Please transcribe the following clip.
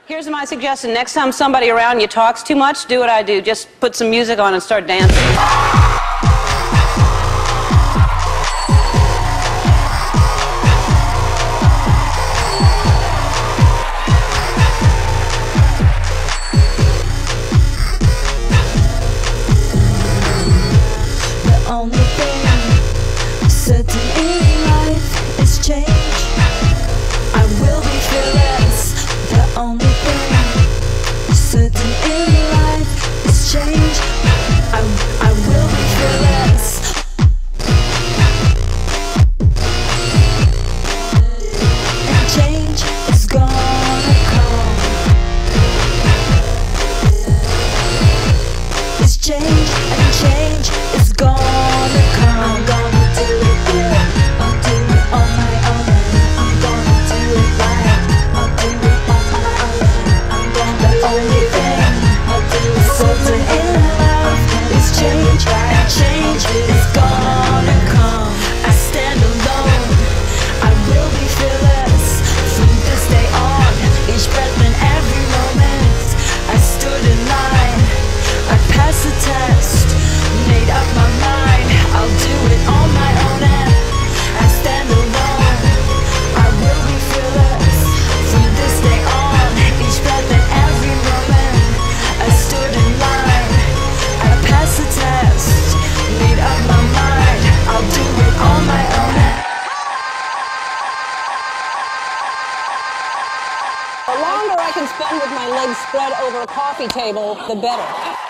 Here's my suggestion. Next time somebody around you talks too much, do what I do. Just put some music on and start dancing. The only thing certain in life is change. I will be fearless. The only thing certain in life is change. I will be fearless. And change is gonna come. It's change, and change is gonna come. I'm gonna do it good. I'll do it on my own. I'm gonna do it right. I'll do it on my own. I'm gonna. The only thing I'll do is certain in life is change, and change is gonna come. I stand alone. I will be fearless from this day on. Each breath and every moment, I stood in line. I passed the test, made up my mind. I'll do it on my own and I stand alone. I will be fearless from this day on. Each breath and every moment, I stood in line. I passed the test, made up my mind. I'll do it on my own and The longer I can spend with my legs spread over a coffee table, the better.